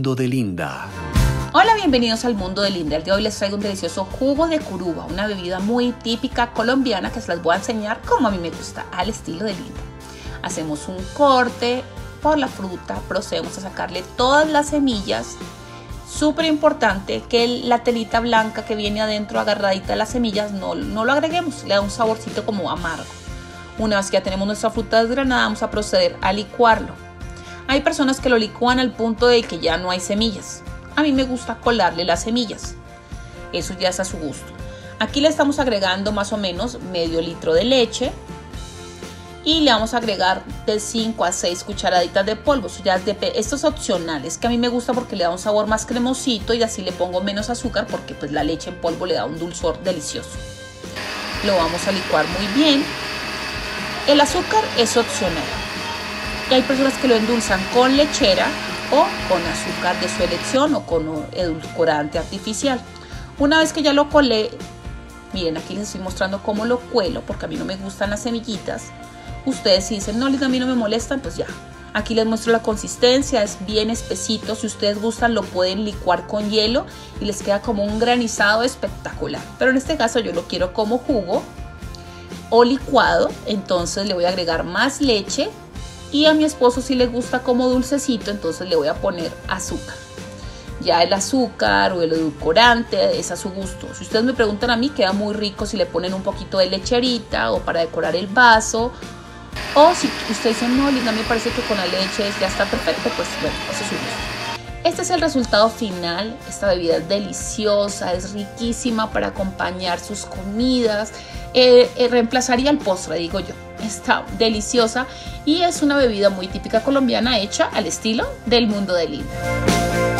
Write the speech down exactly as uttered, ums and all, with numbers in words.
mundo de Linda. Hola, bienvenidos al mundo de Linda. El día de hoy les traigo un delicioso jugo de curuba, una bebida muy típica colombiana que se las voy a enseñar como a mí me gusta, al estilo de Linda. Hacemos un corte por la fruta, procedemos a sacarle todas las semillas. Súper importante que la telita blanca que viene adentro agarradita de las semillas no, no lo agreguemos, le da un saborcito como amargo. Una vez que ya tenemos nuestra fruta desgranada, vamos a proceder a licuarlo. Hay personas que lo licúan al punto de que ya no hay semillas. A mí me gusta colarle las semillas. Eso ya es a su gusto. Aquí le estamos agregando más o menos medio litro de leche. Y le vamos a agregar de cinco a seis cucharaditas de polvo. Eso ya es de, esto es opcional. Es que a mí me gusta porque le da un sabor más cremosito y así le pongo menos azúcar porque pues la leche en polvo le da un dulzor delicioso. Lo vamos a licuar muy bien. El azúcar es opcional. Y hay personas que lo endulzan con lechera o con azúcar de su elección o con edulcorante artificial. Una vez que ya lo colé, miren, aquí les estoy mostrando cómo lo cuelo porque a mí no me gustan las semillitas. Ustedes si dicen, no, a mí no me molestan, pues ya. Aquí les muestro la consistencia, es bien espesito. Si ustedes gustan lo pueden licuar con hielo y les queda como un granizado espectacular. Pero en este caso yo lo quiero como jugo o licuado, entonces le voy a agregar más leche. Y a mi esposo si le gusta como dulcecito, entonces le voy a poner azúcar. Ya el azúcar o el edulcorante es a su gusto. Si ustedes me preguntan a mí, queda muy rico si le ponen un poquito de lecherita o para decorar el vaso. O si ustedes dicen, no, Linda, me parece que con la leche ya está perfecto, pues bueno, eso es su gusto. Este es el resultado final. Esta bebida es deliciosa, es riquísima para acompañar sus comidas. Eh, eh, reemplazaría el postre, digo yo. Está deliciosa y es una bebida muy típica colombiana hecha al estilo del mundo de Linda.